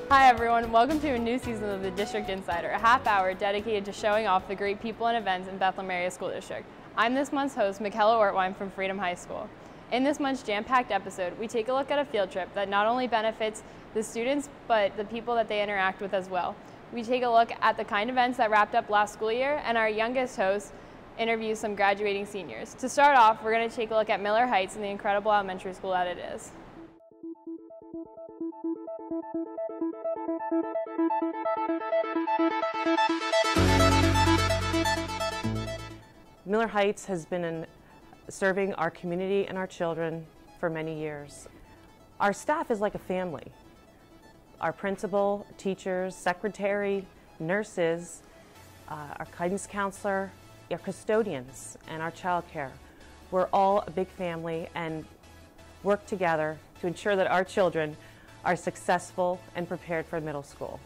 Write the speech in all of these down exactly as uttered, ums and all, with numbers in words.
Hi everyone, welcome to a new season of the District Insider, a half hour dedicated to showing off the great people and events in Bethlehem Area School District. I'm this month's host, Mykela Ortwein from Freedom High School. In this month's jam-packed episode, we take a look at a field trip that not only benefits the students, but the people that they interact with as well. We take a look at the kind of events that wrapped up last school year, and our youngest host interviews some graduating seniors. To start off, we're going to take a look at Miller Heights and the incredible elementary school that it is. Miller Heights has been in serving our community and our children for many years. Our staff is like a family. Our principal, teachers, secretary, nurses, uh, our guidance counselor, our custodians, and our child care. We're all a big family and work together to ensure that our children are successful and prepared for middle school.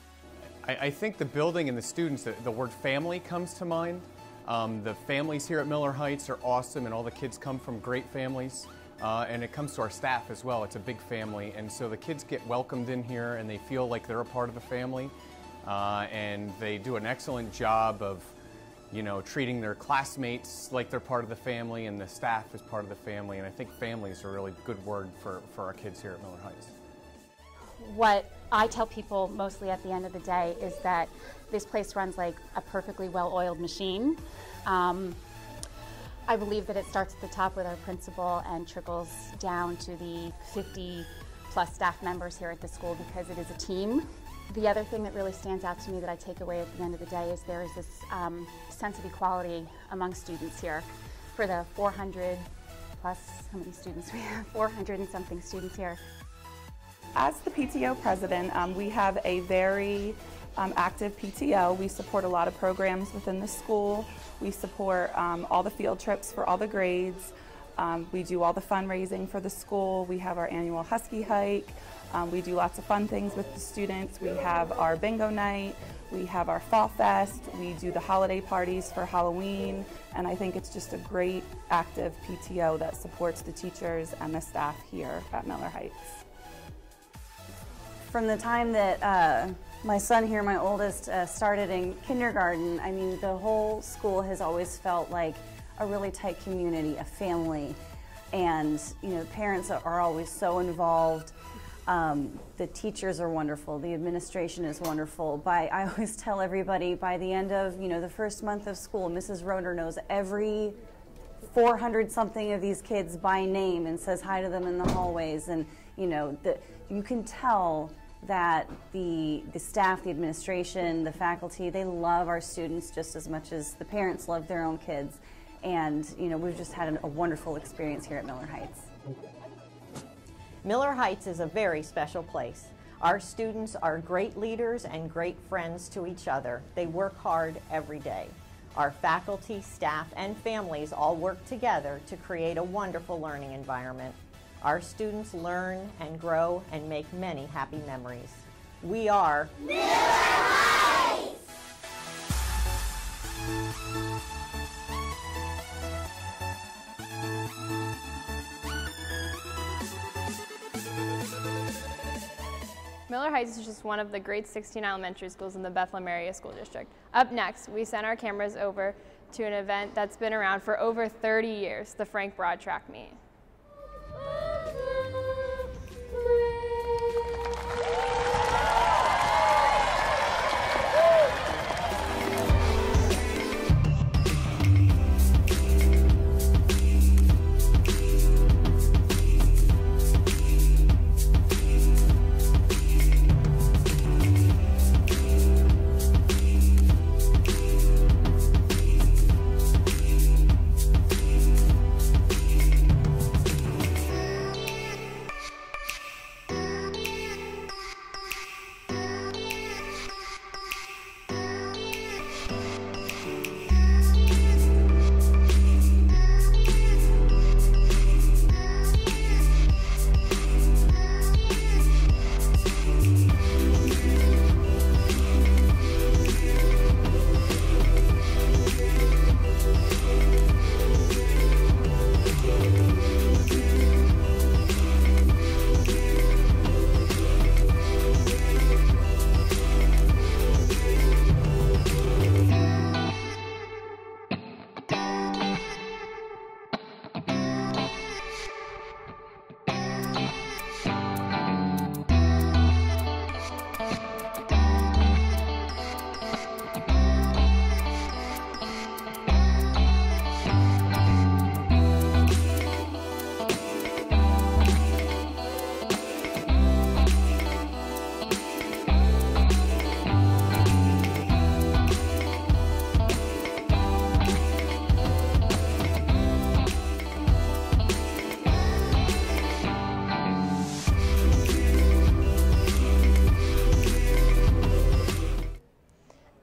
I, I think the building and the students, the, the word family comes to mind. Um, the families here at Miller Heights are awesome, and all the kids come from great families. Uh, and it comes to our staff as well. It's a big family, and so the kids get welcomed in here and they feel like they're a part of the family. Uh, and they do an excellent job of, you know, treating their classmates like they're part of the family, and the staff is part of the family. And I think family is a really good word for, for our kids here at Miller Heights. What I tell people mostly at the end of the day is that this place runs like a perfectly well-oiled machine. Um, I believe that it starts at the top with our principal and trickles down to the fifty plus staff members here at the school, because it is a team. The other thing that really stands out to me that I take away at the end of the day is there is this um, sense of equality among students here. For the four hundred plus, how many students we have? four hundred and something students here. As the P T O president, um, we have a very um, active P T O. We support a lot of programs within the school. We support um, all the field trips for all the grades. Um, we do all the fundraising for the school. We have our annual Husky hike. Um, we do lots of fun things with the students. We have our bingo night. We have our fall fest. We do the holiday parties for Halloween. And I think it's just a great active P T O that supports the teachers and the staff here at Miller Heights. From the time that uh, my son here, my oldest, uh, started in kindergarten, I mean, the whole school has always felt like a really tight community, a family. And, you know, parents are always so involved. Um, the teachers are wonderful. The administration is wonderful. By, I always tell everybody, by the end of, you know, the first month of school, Missus Roeder knows every four hundred something of these kids by name and says hi to them in the hallways. And, you know, the, you can tell that the, the staff, the administration, the faculty, they love our students just as much as the parents love their own kids. And, you know, we've just had an, a wonderful experience here at Miller Heights. Miller Heights is a very special place. Our students are great leaders and great friends to each other. They work hard every day. Our faculty, staff, and families all work together to create a wonderful learning environment. Our students learn and grow and make many happy memories. We are Miller Heights! Miller Heights is just one of the great sixteen elementary schools in the Bethlehem Area School District. Up next, we send our cameras over to an event that's been around for over thirty years, the Frank Broad Track Meet.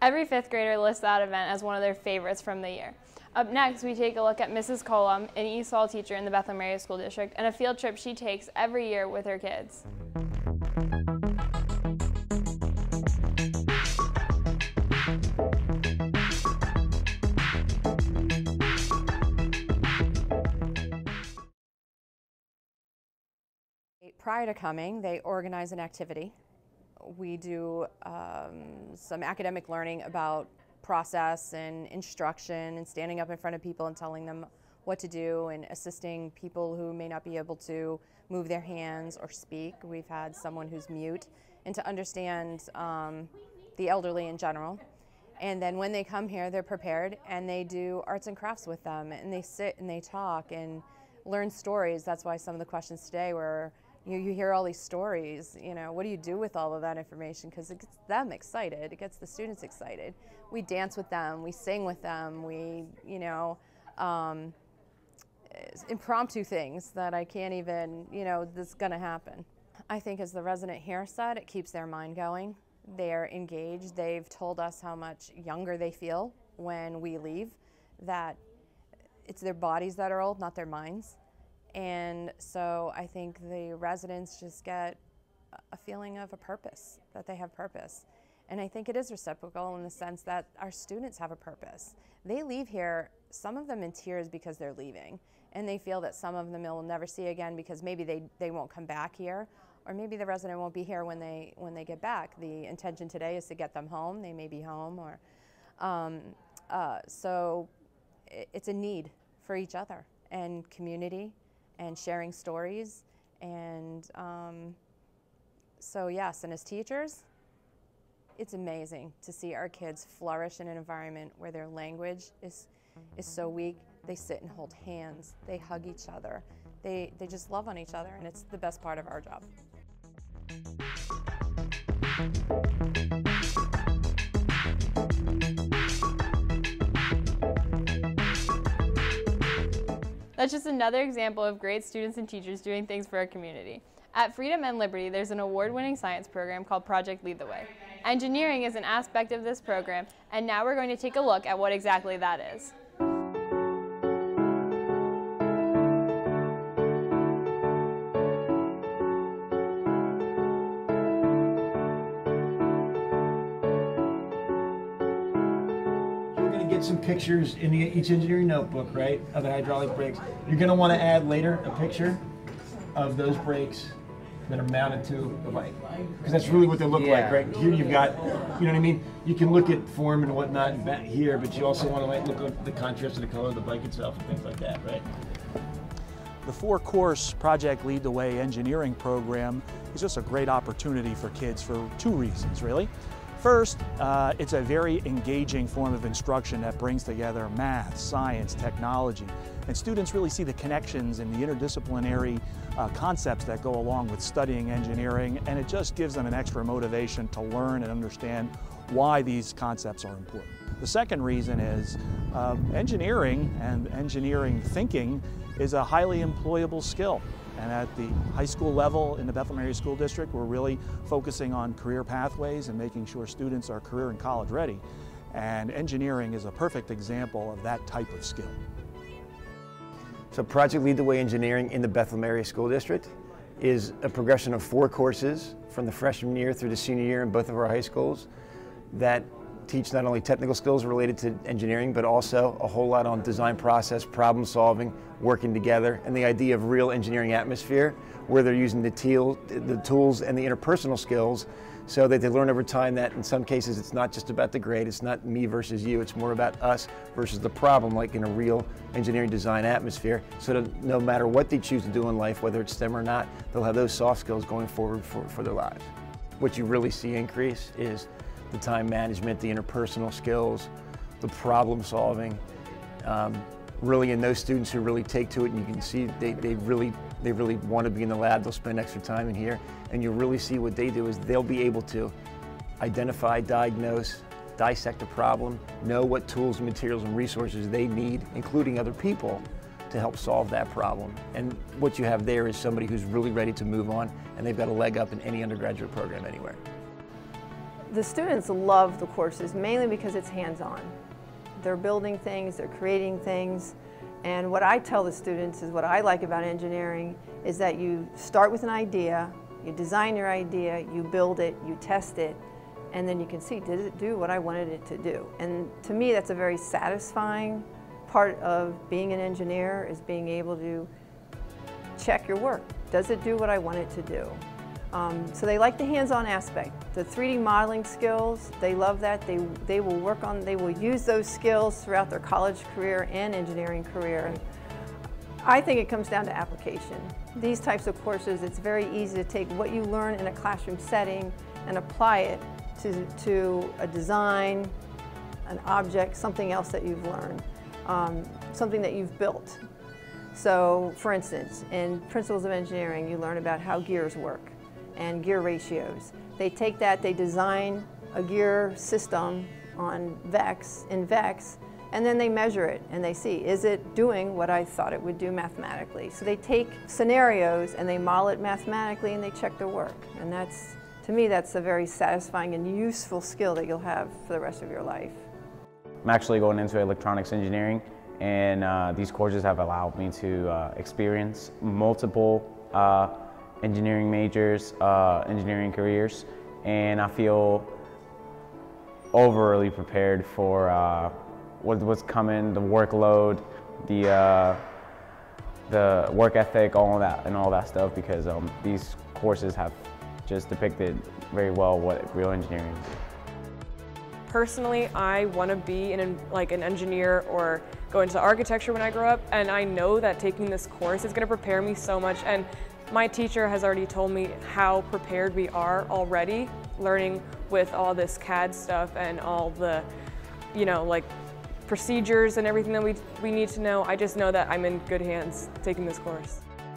Every fifth grader lists that event as one of their favorites from the year. Up next, we take a look at Missus Colum, an E S O L teacher in the Bethlehem Area School District, and a field trip she takes every year with her kids. Prior to coming, they organize an activity. We do um, some academic learning about process and instruction and standing up in front of people and telling them what to do and assisting people who may not be able to move their hands or speak. We've had someone who's mute, and to understand um, the elderly in general. And then when they come here, they're prepared and they do arts and crafts with them, and they sit and they talk and learn stories. That's why some of the questions today were, You, you hear all these stories, you know, what do you do with all of that information? Because it gets them excited, it gets the students excited. We dance with them, we sing with them, we, you know, um, impromptu things that I can't even, you know, this is gonna happen. I think as the resident here said, it keeps their mind going. They're engaged, they've told us how much younger they feel when we leave, that it's their bodies that are old, not their minds. And so I think the residents just get a feeling of a purpose, that they have purpose. And I think it is reciprocal in the sense that our students have a purpose. They leave here, some of them in tears because they're leaving, and they feel that some of them they'll never see again because maybe they, they won't come back here, or maybe the resident won't be here when they, when they get back. The intention today is to get them home. They may be home, or um, uh, so it's a need for each other and community, and sharing stories, and um, so yes, and as teachers, it's amazing to see our kids flourish in an environment where their language is, is so weak. They sit and hold hands, they hug each other, they, they just love on each other, and it's the best part of our job. That's just another example of great students and teachers doing things for our community. At Freedom and Liberty, there's an award-winning science program called Project Lead the Way. Engineering is an aspect of this program, and now we're going to take a look at what exactly that is. Some pictures in the, each engineering notebook, right, of the hydraulic brakes. You're going to want to add later a picture of those brakes that are mounted to the bike, because that's really what they look yeah. like, right? Here you've got, you know what I mean? You can look at form and whatnot back here, but you also want to like look at the contrast of the color of the bike itself and things like that, right? The four-course Project Lead the Way engineering program is just a great opportunity for kids for two reasons, really. First, uh, it's a very engaging form of instruction that brings together math, science, technology, and students really see the connections and the interdisciplinary uh, concepts that go along with studying engineering, and it just gives them an extra motivation to learn and understand why these concepts are important. The second reason is um, engineering and engineering thinking is a highly employable skill. And at the high school level in the Bethlehem Area School District, we're really focusing on career pathways and making sure students are career and college ready. And engineering is a perfect example of that type of skill. So Project Lead the Way Engineering in the Bethlehem Area School District is a progression of four courses from the freshman year through the senior year in both of our high schools that teach not only technical skills related to engineering, but also a whole lot on design process, problem solving, working together, and the idea of real engineering atmosphere where they're using the, teal, the tools and the interpersonal skills so that they learn over time that in some cases it's not just about the grade, it's not me versus you, it's more about us versus the problem, like in a real engineering design atmosphere, so that no matter what they choose to do in life, whether it's STEM or not, they'll have those soft skills going forward for, for their lives. What you really see increase is the time management, the interpersonal skills, the problem solving. Um, really, in those students who really take to it, and you can see they, they really they really want to be in the lab, they'll spend extra time in here, and you'll really see what they do is they'll be able to identify, diagnose, dissect a problem, know what tools, materials, and resources they need, including other people, to help solve that problem. And what you have there is somebody who's really ready to move on, and they've got a leg up in any undergraduate program anywhere. The students love the courses mainly because it's hands-on. They're building things, they're creating things, and what I tell the students is what I like about engineering is that you start with an idea, you design your idea, you build it, you test it, and then you can see, did it do what I wanted it to do? And to me, that's a very satisfying part of being an engineer, is being able to check your work. Does it do what I want it to do? Um, so they like the hands-on aspect. The three D modeling skills, they love that. They, they will work on, they will use those skills throughout their college career and engineering career. I think it comes down to application. These types of courses, it's very easy to take what you learn in a classroom setting and apply it to, to a design, an object, something else that you've learned, um, something that you've built. So, for instance, in Principles of Engineering, you learn about how gears work and gear ratios. They take that, they design a gear system on VEX, in VEX, and then they measure it and they see, is it doing what I thought it would do mathematically? So they take scenarios and they model it mathematically and they check their work. And that's, to me, that's a very satisfying and useful skill that you'll have for the rest of your life. I'm actually going into electronics engineering, and uh, these courses have allowed me to uh, experience multiple uh, engineering majors, uh, engineering careers, and I feel overly prepared for uh, what, what's coming, the workload, the uh, the work ethic, all of that, and all that stuff, because um, these courses have just depicted very well what real engineering is. Personally, I want to be an, like an engineer or go into architecture when I grow up, and I know that taking this course is going to prepare me so much. And my teacher has already told me how prepared we are already, learning with all this C A D stuff and all the, you know, like procedures and everything that we, we need to know. I just know that I'm in good hands taking this course.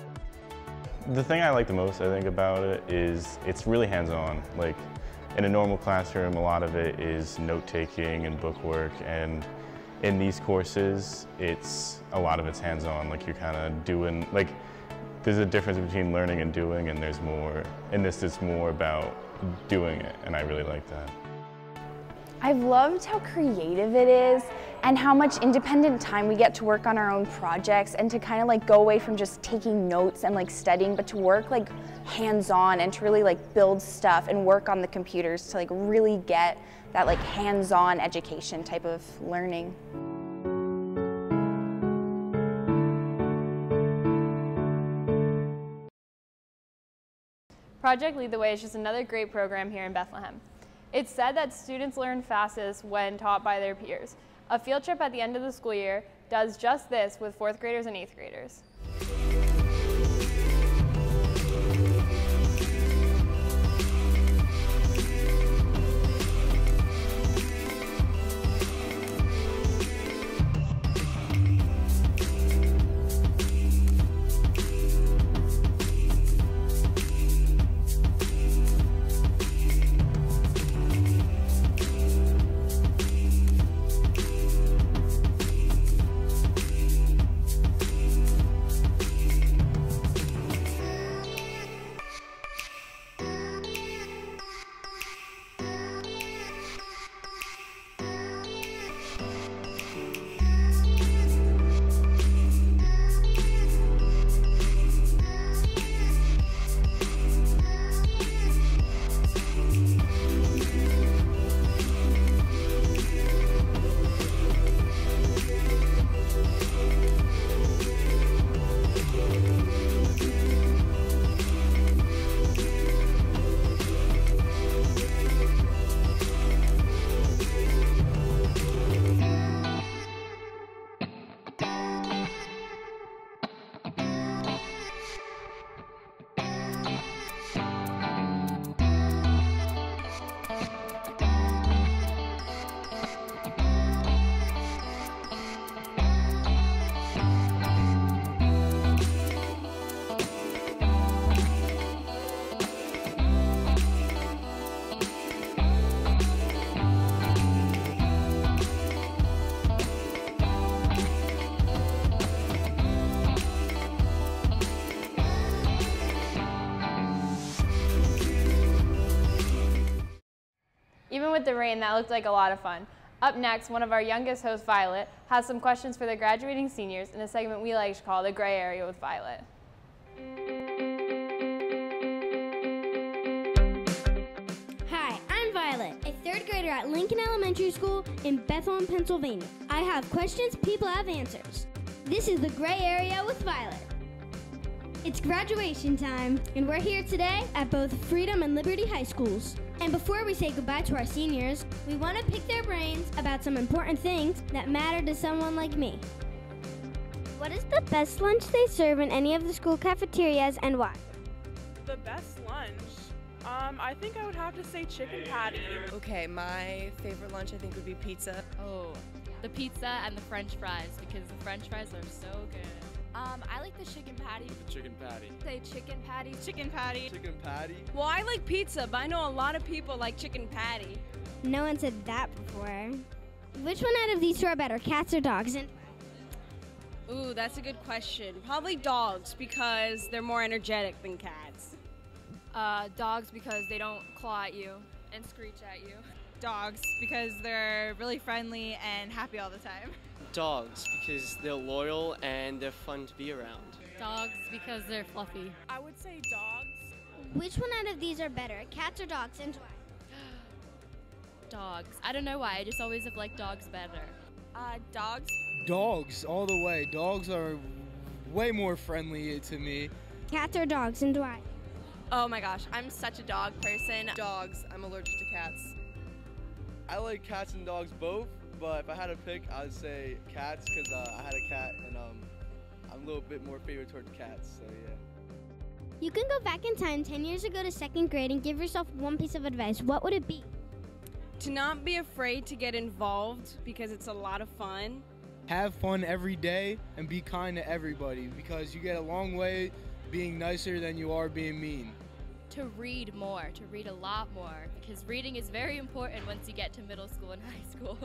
The thing I like the most, I think, about it is it's really hands-on. Like, in a normal classroom, a lot of it is note-taking and book work, and in these courses, it's a lot of it's hands-on. Like, you're kind of doing, like, there's a difference between learning and doing, and there's more, in this it's more about doing it, and I really like that. I've loved how creative it is and how much independent time we get to work on our own projects, and to kind of like go away from just taking notes and like studying, but to work like hands-on and to really like build stuff and work on the computers to like really get that like hands-on education type of learning. Project Lead the Way is just another great program here in Bethlehem. It's said that students learn fastest when taught by their peers. A field trip at the end of the school year does just this with fourth graders and eighth graders. with the rain, that looked like a lot of fun. Up next, one of our youngest hosts, Violet, has some questions for the graduating seniors in a segment we like to call The Gray Area with Violet. Hi, I'm Violet, a third grader at Lincoln Elementary School in Bethlehem, Pennsylvania. I have questions, people have answers. This is The Gray Area with Violet. It's graduation time, and we're here today at both Freedom and Liberty High Schools. And before we say goodbye to our seniors, we want to pick their brains about some important things that matter to someone like me. What is the best lunch they serve in any of the school cafeterias and why? The best lunch? Um, I think I would have to say chicken patty. Okay, my favorite lunch I think would be pizza. Oh, the pizza and the French fries, because the French fries are so good. Um, I like the chicken patty. The chicken patty. Say chicken patty. Chicken patty. Chicken patty. Well, I like pizza, but I know a lot of people like chicken patty. No one said that before. Which one out of these two are better, cats or dogs? And Ooh, that's a good question. Probably dogs, because they're more energetic than cats. Uh, dogs because they don't claw at you and screech at you. Dogs because they're really friendly and happy all the time. Dogs because they're loyal and they're fun to be around. Dogs because they're fluffy. I would say dogs. Which one out of these are better, cats or dogs, and why? Dogs. I don't know why, I just always have liked dogs better. Uh, dogs. Dogs, all the way. Dogs are way more friendly to me. Cats or dogs, and why? Oh my gosh, I'm such a dog person. Dogs. I'm allergic to cats. I like cats and dogs both, but if I had to pick, I'd say cats because uh, I had a cat and um, I'm a little bit more favored towards cats, so yeah. You can go back in time ten years ago to second grade and give yourself one piece of advice. What would it be? To not be afraid to get involved because it's a lot of fun. Have fun every day and be kind to everybody because you get a long way being nicer than you are being mean. To read more, to read a lot more, because reading is very important once you get to middle school and high school.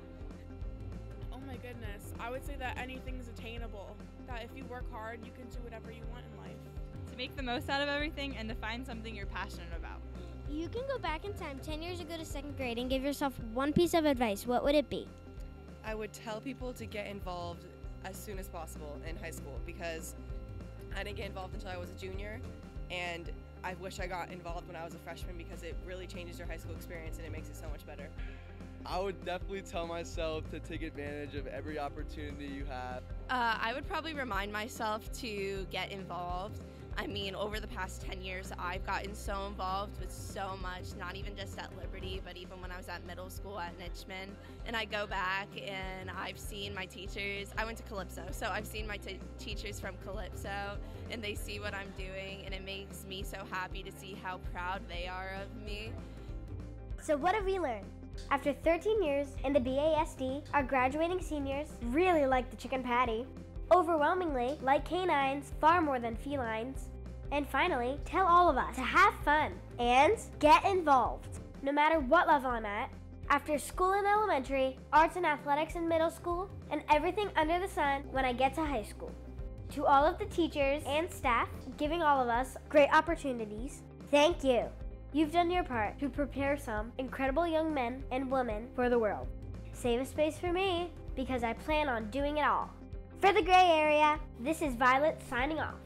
Oh my goodness, I would say that anything's attainable. That if you work hard, you can do whatever you want in life. To make the most out of everything and to find something you're passionate about. You can go back in time ten years ago to second grade and give yourself one piece of advice. What would it be? I would tell people to get involved as soon as possible in high school because I didn't get involved until I was a junior, and I wish I got involved when I was a freshman because it really changes your high school experience and it makes it so much better. I would definitely tell myself to take advantage of every opportunity you have. Uh, I would probably remind myself to get involved. I mean, over the past ten years, I've gotten so involved with so much, not even just at Liberty, but even when I was at middle school at Nitchman. And I go back and I've seen my teachers. I went to Calypso, so I've seen my t teachers from Calypso, and they see what I'm doing, and it makes me so happy to see how proud they are of me. So what have we learned? After thirteen years in the B A S D, our graduating seniors really like the chicken patty, overwhelmingly like canines far more than felines, and finally tell all of us to have fun and get involved. No matter what level I'm at, after school in elementary, arts and athletics in middle school, and everything under the sun when I get to high school. To all of the teachers and staff giving all of us great opportunities, thank you. You've done your part to prepare some incredible young men and women for the world. Save a space for me, because I plan on doing it all. For the Gray Area, this is Violet signing off.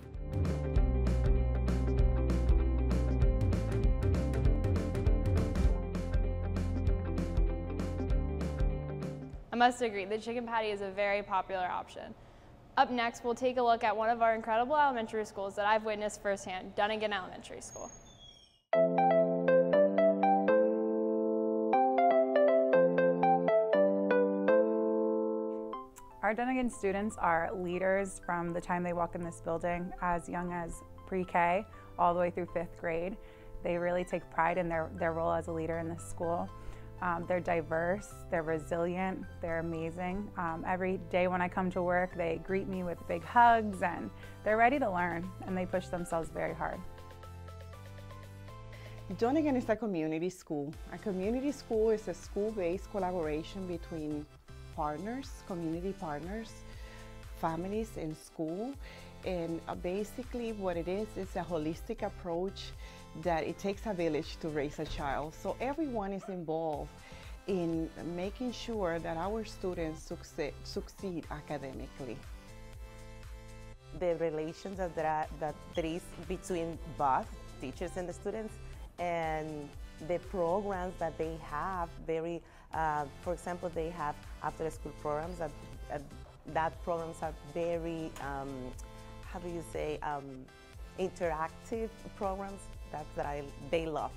I must agree, the chicken patty is a very popular option. Up next, we'll take a look at one of our incredible elementary schools that I've witnessed firsthand, Dunnigan Elementary School. Our Dunnigan students are leaders from the time they walk in this building, as young as pre-K all the way through fifth grade. They really take pride in their, their role as a leader in this school. Um, they're diverse, they're resilient, they're amazing. Um, every day when I come to work, they greet me with big hugs and they're ready to learn, and they push themselves very hard. Dunnigan is a community school. A community school is a school-based collaboration between partners, community partners, families, and school. And uh, basically what it is, is a holistic approach that it takes a village to raise a child. So everyone is involved in making sure that our students succeed, succeed academically. The relations that there, are, that there is between both teachers and the students, and the programs that they have, very, uh, for example, they have after-school programs that, uh, that programs are very, um, how do you say, um, interactive programs that, that I, they love.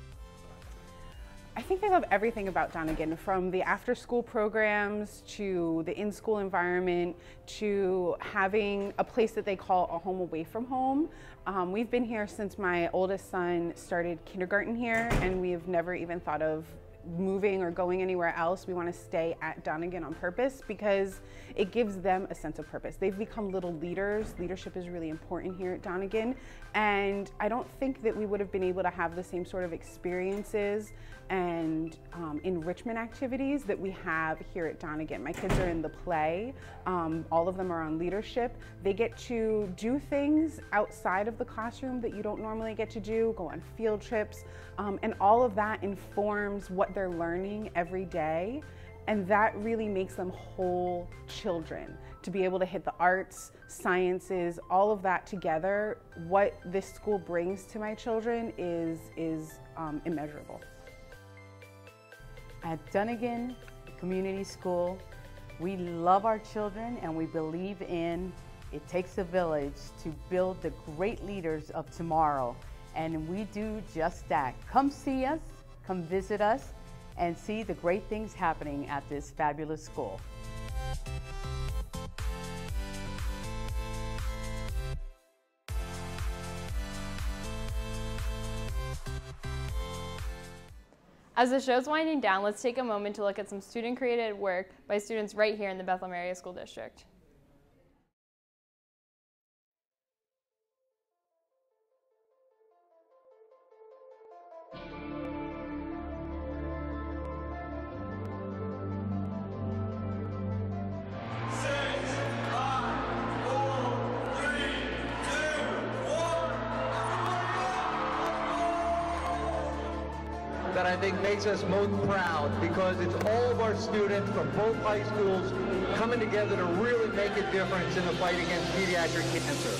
I think they love everything about Donegan, from the after-school programs to the in-school environment to having a place that they call a home away from home. Um, we've been here since my oldest son started kindergarten here, and we have never even thought of moving or going anywhere else. We want to stay at Donegan on purpose because it gives them a sense of purpose. They've become little leaders. Leadership is really important here at Donegan, and I don't think that we would have been able to have the same sort of experiences and um, enrichment activities that we have here at Donegan. My kids are in the play. Um, all of them are on leadership. They get to do things outside of the classroom that you don't normally get to do, go on field trips, um, and all of that informs what they're learning every day. And that really makes them whole children. To be able to hit the arts, sciences, all of that together, what this school brings to my children is, is um, immeasurable. At Donegan Community School, we love our children and we believe in it takes a village to build the great leaders of tomorrow. And we do just that. Come see us, come visit us, and see the great things happening at this fabulous school. As the show's winding down, let's take a moment to look at some student-created work by students right here in the Bethlehem Area School District. That I think makes us most proud, because it's all of our students from both high schools coming together to really make a difference in the fight against pediatric cancer.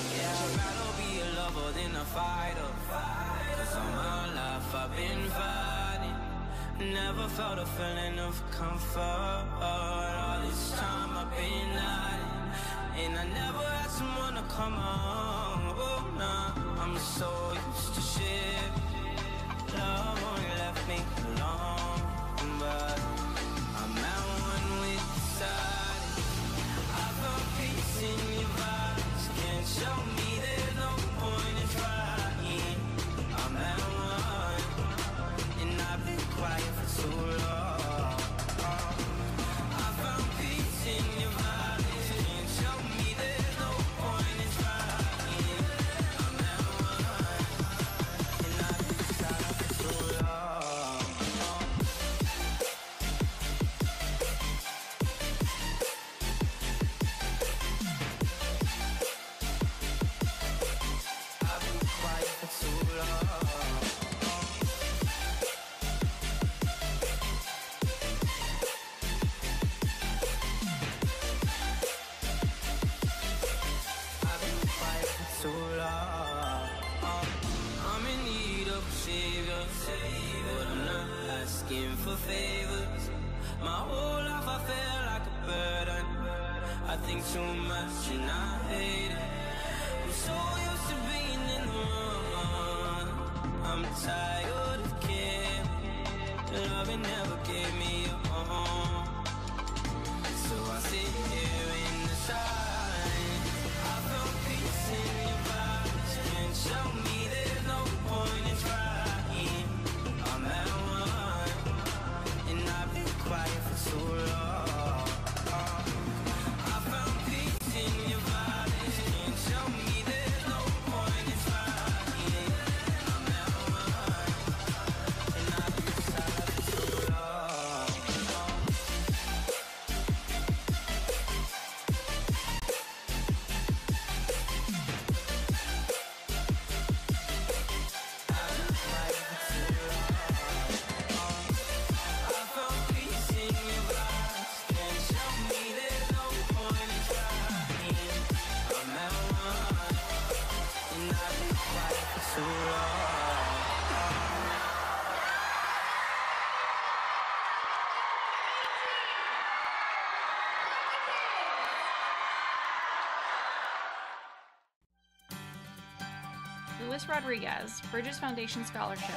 Never felt a feeling of comfort. All this time I've been hiding, and I never had someone to come on. Oh, nah, I'm so used to shit. Love only left me alone, but I'm at one with the silence. I found peace in your vibes. Can't show me there's no point in trying. I'm at one, and I've been quiet for too long. I found peace in your vibes. Can't show me there's no point in trying. I'm at one, and I've been silent for too long. I've been quiet for too long. I've been quiet for too long. I'm in need of a savior, but I'm not asking for favors. My whole life I feel like a burden. I think too much and I hate it. I'm so used to being in the wrong. I'm tired of caring. Love never gave me a home. So I sit here in the silence. I found peace in your vibes. Can't show me there's no point in trying. I'm at one, and I've been quiet for too long. I found peace in your vibes. Can't show me there's no point in trying. I'm at one, and I've been silent for too long. too long. Luis Rodriguez, Bridges Foundation Scholarship.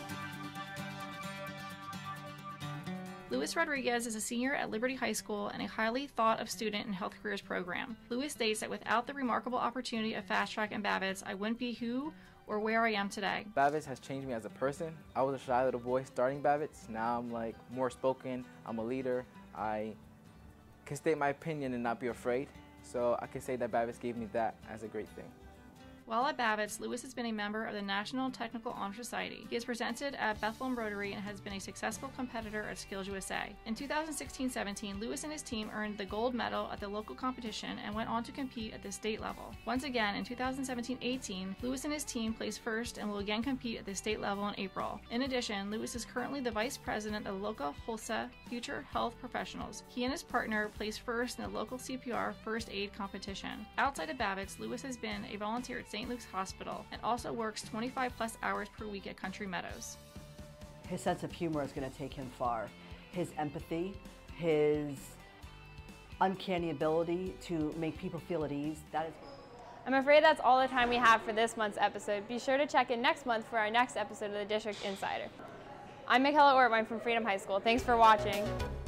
Luis Rodriguez is a senior at Liberty High School and a highly thought-of student in Health Careers program. Luis states that without the remarkable opportunity of Fast Track and Babbitts, I wouldn't be who or where I am today. Babbitts has changed me as a person. I was a shy little boy starting Babbitts. Now I'm like more spoken. I'm a leader. I can state my opinion and not be afraid. So I can say that Babbitts gave me that as a great thing. While at Babbitts, Luis has been a member of the National Technical Honor Society. He has presented at Bethlehem Rotary and has been a successful competitor at Skills U S A. In two thousand sixteen seventeen, Luis and his team earned the gold medal at the local competition and went on to compete at the state level. Once again, in two thousand seventeen eighteen, Luis and his team placed first and will again compete at the state level in April. In addition, Luis is currently the vice president of local HOLSA Future Health Professionals. He and his partner placed first in the local C P R first aid competition. Outside of Babbitts, Luis has been a volunteer at Saint Luke's Hospital and also works twenty-five plus hours per week at Country Meadows. His sense of humor is going to take him far. His empathy, his uncanny ability to make people feel at ease, that is... I'm afraid that's all the time we have for this month's episode. Be sure to check in next month for our next episode of the District Insider. I'm Mykela Ortwein from Freedom High School. Thanks for watching.